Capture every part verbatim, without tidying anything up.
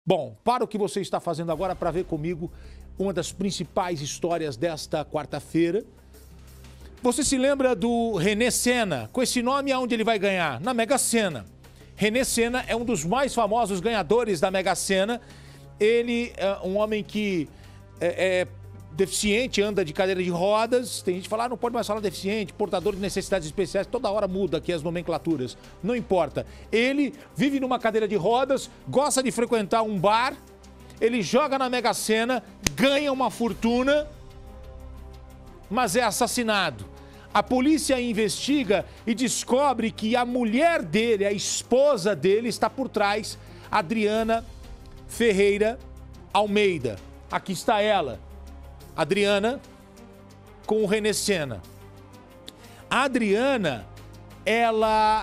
Bom, para o que você está fazendo agora para ver comigo uma das principais histórias desta quarta-feira. Você se lembra do René Senna? Com esse nome, aonde ele vai ganhar? Na Mega Sena. René Senna é um dos mais famosos ganhadores da Mega Sena. Ele é um homem que é, é deficiente, anda de cadeira de rodas. Tem gente que fala, ah, não pode mais falar deficiente, portador de necessidades especiais. Toda hora muda aqui as nomenclaturas. Não importa. Ele vive numa cadeira de rodas, gosta de frequentar um bar. Ele joga na Mega Sena, ganha uma fortuna, mas é assassinado. A polícia investiga e descobre que a mulher dele, a esposa dele, está por trás, Adriana Ferreira Almeida. Aqui está ela, Adriana, com o René Senna. A Adriana, ela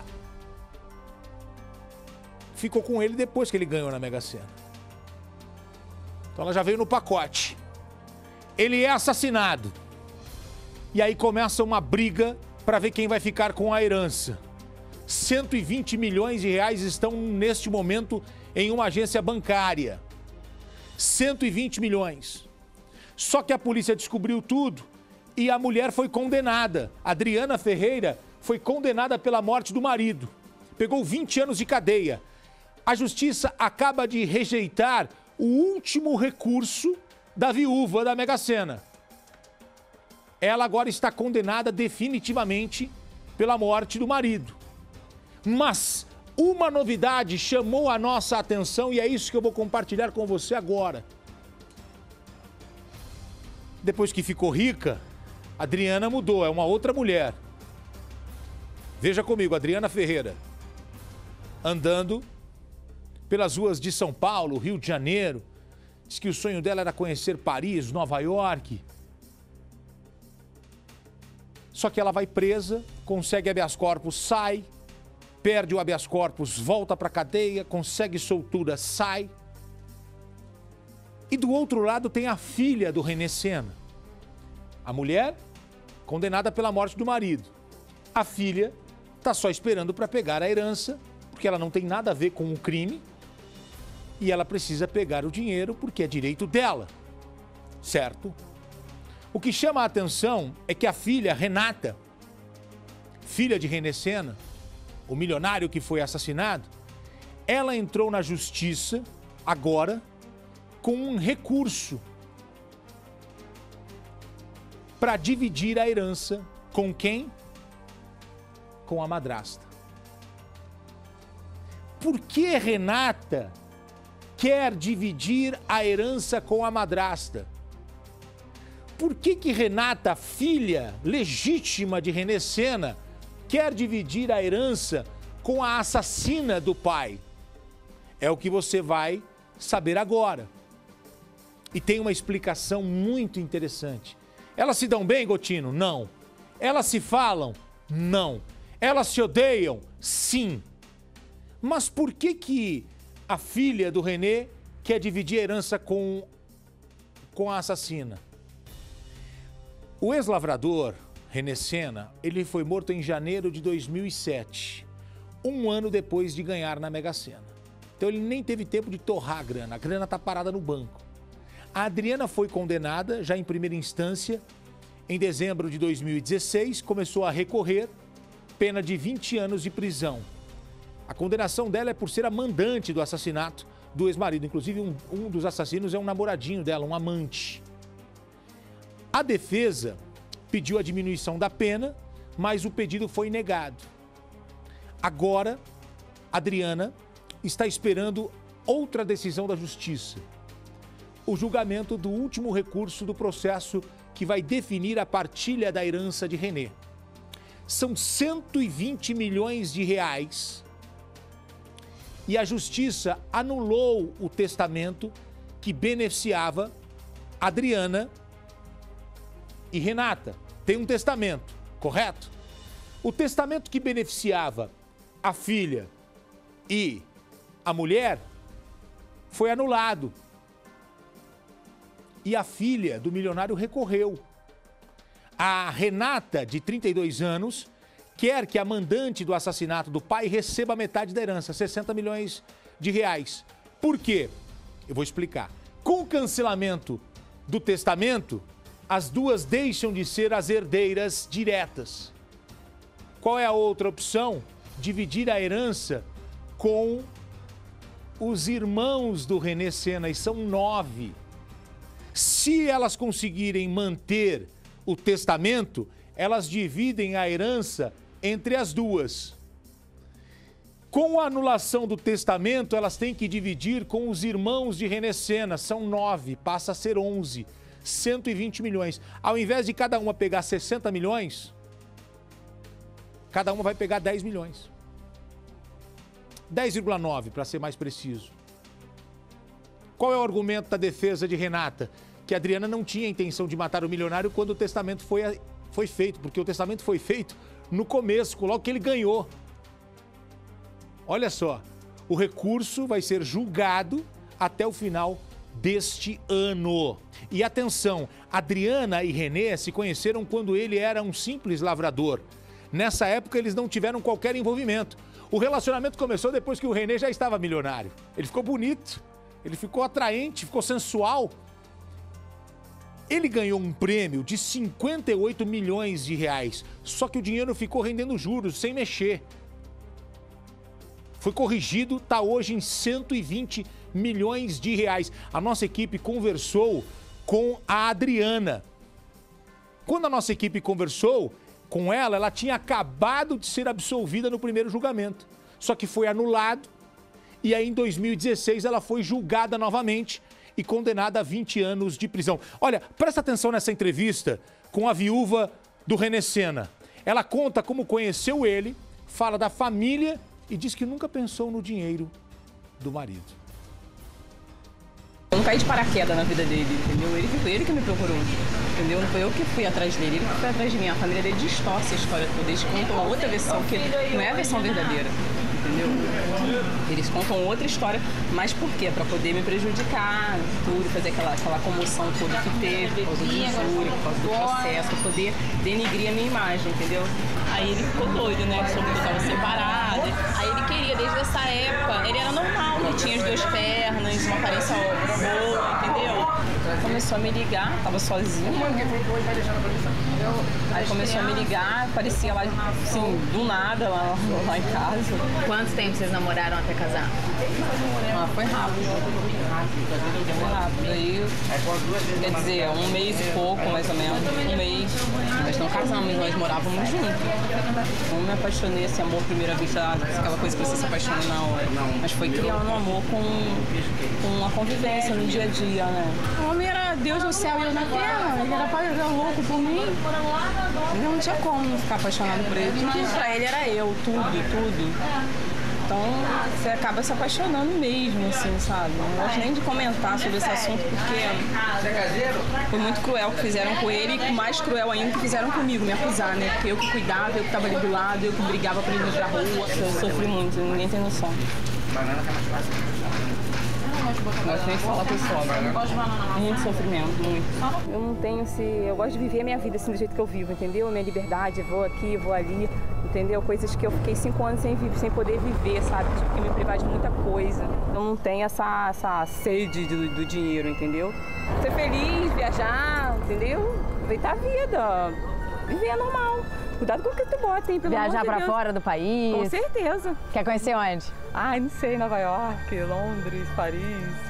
ficou com ele depois que ele ganhou na Mega Sena. Então ela já veio no pacote. Ele é assassinado. E aí começa uma briga para ver quem vai ficar com a herança. cento e vinte milhões de reais estão neste momento em uma agência bancária. cento e vinte milhões. Só que a polícia descobriu tudo e a mulher foi condenada. Adriana Ferreira foi condenada pela morte do marido. Pegou vinte anos de cadeia. A justiça acaba de rejeitar o último recurso da viúva da Mega Sena. Ela agora está condenada definitivamente pela morte do marido. Mas uma novidade chamou a nossa atenção e é isso que eu vou compartilhar com você agora. Depois que ficou rica, Adriana mudou, é uma outra mulher. Veja comigo, Adriana Ferreira, andando pelas ruas de São Paulo, Rio de Janeiro. Diz que o sonho dela era conhecer Paris, Nova York. Só que ela vai presa, consegue habeas corpus, sai, perde o habeas corpus, volta para a cadeia, consegue soltura, sai. E do outro lado tem a filha do René Senna. A mulher, condenada pela morte do marido. A filha está só esperando para pegar a herança, porque ela não tem nada a ver com o crime. E ela precisa pegar o dinheiro porque é direito dela, certo? O que chama a atenção é que a filha, Renata, filha de René Senna, o milionário que foi assassinado, ela entrou na justiça agora com um recurso para dividir a herança com quem? Com a madrasta. Por que Renata quer dividir a herança com a madrasta? Por que que Renata, filha legítima de René Senna, quer dividir a herança com a assassina do pai? É o que você vai saber agora. E tem uma explicação muito interessante. Elas se dão bem, Gotino? Não. Elas se falam? Não. Elas se odeiam? Sim. Mas por que que a filha do René quer dividir a herança com, com a assassina? O ex-lavrador, René Senna, ele foi morto em janeiro de dois mil e sete, um ano depois de ganhar na Mega Sena. Então ele nem teve tempo de torrar a grana, a grana está parada no banco. A Adriana foi condenada já em primeira instância, em dezembro de dois mil e dezesseis, começou a recorrer, pena de vinte anos de prisão. A condenação dela é por ser a mandante do assassinato do ex-marido. Inclusive, um, um dos assassinos é um namoradinho dela, um amante. A defesa pediu a diminuição da pena, mas o pedido foi negado. Agora, Adriana está esperando outra decisão da justiça. O julgamento do último recurso do processo que vai definir a partilha da herança de René. São cento e vinte milhões de reais. E a justiça anulou o testamento que beneficiava Adriana e Renata. Tem um testamento, correto? O testamento que beneficiava a filha e a mulher foi anulado. E a filha do milionário recorreu. A Renata, de trinta e dois anos, quer que a mandante do assassinato do pai receba metade da herança, sessenta milhões de reais. Por quê? Eu vou explicar. Com o cancelamento do testamento, as duas deixam de ser as herdeiras diretas. Qual é a outra opção? Dividir a herança com os irmãos do René Senna, e são nove. Se elas conseguirem manter o testamento, elas dividem a herança entre as duas. Com a anulação do testamento, elas têm que dividir com os irmãos de René Senna, são nove, passa a ser onze, cento e vinte milhões. Ao invés de cada uma pegar sessenta milhões, cada uma vai pegar dez milhões. dez vírgula nove, para ser mais preciso. Qual é o argumento da defesa de Renata? Que a Adriana não tinha intenção de matar o milionário quando o testamento foi, foi feito, porque o testamento foi feito no começo, logo que ele ganhou. Olha só, o recurso vai ser julgado até o final deste ano. E atenção, Adriana e René se conheceram quando ele era um simples lavrador. Nessa época eles não tiveram qualquer envolvimento. O relacionamento começou depois que o René já estava milionário. Ele ficou bonito, ele ficou atraente, ficou sensual. Ele ganhou um prêmio de cinquenta e oito milhões de reais, só que o dinheiro ficou rendendo juros, sem mexer. Foi corrigido, está hoje em cento e vinte milhões de reais. A nossa equipe conversou com a Adriana. Quando a nossa equipe conversou com ela, ela tinha acabado de ser absolvida no primeiro julgamento. Só que foi anulado e aí em dois mil e dezesseis ela foi julgada novamente e condenada a vinte anos de prisão. Olha, presta atenção nessa entrevista com a viúva do René Senna. Ela conta como conheceu ele, fala da família e diz que nunca pensou no dinheiro do marido. Eu não caí de paraquedas na vida dele, entendeu? Ele foi ele que me procurou, entendeu? Não foi eu que fui atrás dele, ele que foi atrás de mim. A família dele distorce a história toda, eles contam uma outra versão, que não é a versão verdadeira, entendeu? Eles contam outra história, mas por quê? Pra poder me prejudicar, tudo, fazer aquela, aquela comoção toda que teve, por causa do júri, por causa do processo, pra poder denigrir a minha imagem, entendeu? Aí ele ficou doido, né? Soube que eu tava separada. Aí ele queria, desde essa época, ele era normal, ele tinha as duas pernas, uma aparência boa, entendeu? Começou a me ligar, tava sozinha. Aí começou a me ligar, aparecia lá, assim, do nada, lá, lá em casa. Quanto tempo vocês namoraram até casar? Ah, foi rápido. Foi rápido. Aí, quer dizer, um mês e pouco, mais ou menos. Um mês. Nós não casamos, nós morávamos juntos. Eu me apaixonei, esse amor à primeira vista, aquela coisa que você se apaixona na hora. Mas foi criando um amor com, com a convivência no dia a dia, né? O homem era Deus no céu e eu na terra. Ele era, pai, ele era louco por mim. Eu não tinha como não ficar apaixonado por ele. Tudo pra ele era eu, tudo, tudo. Então, você acaba se apaixonando mesmo, assim, sabe? Não gosto nem de comentar sobre esse assunto, porque foi muito cruel o que fizeram com ele e mais cruel ainda o que fizeram comigo, me acusar, né? Porque eu que cuidava, eu que estava ali do lado, eu que brigava pra ele ir pra rua. Eu sofri muito, ninguém tem noção. Não gosto nem de falar pessoal, né? Muito sofrimento, muito. Eu não tenho esse... Eu gosto de viver a minha vida assim do jeito que eu vivo, entendeu? Minha liberdade, vou aqui, vou ali, entendeu? Coisas que eu fiquei cinco anos sem, sem poder viver, sabe? Tive que me privar de muita coisa. Eu não tenho essa, essa sede do, do dinheiro, entendeu? Ser feliz, viajar, entendeu? Aproveitar a vida, viver normal. Cuidado com o que tu bota, hein? Pelo Viajar amor de pra Deus. fora do país? Com certeza. Quer conhecer onde? Ai, não sei, Nova York, Londres, Paris.